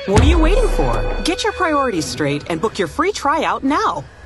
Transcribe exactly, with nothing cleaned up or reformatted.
What are you waiting for? Get your priorities straight and book your free tryout now.